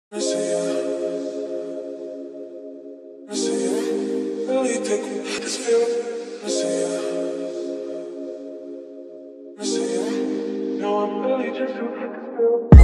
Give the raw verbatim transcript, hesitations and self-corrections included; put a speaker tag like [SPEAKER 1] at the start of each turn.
[SPEAKER 1] I see you, I see you, really take this feeling. I see you, I see you, no, I'm really just too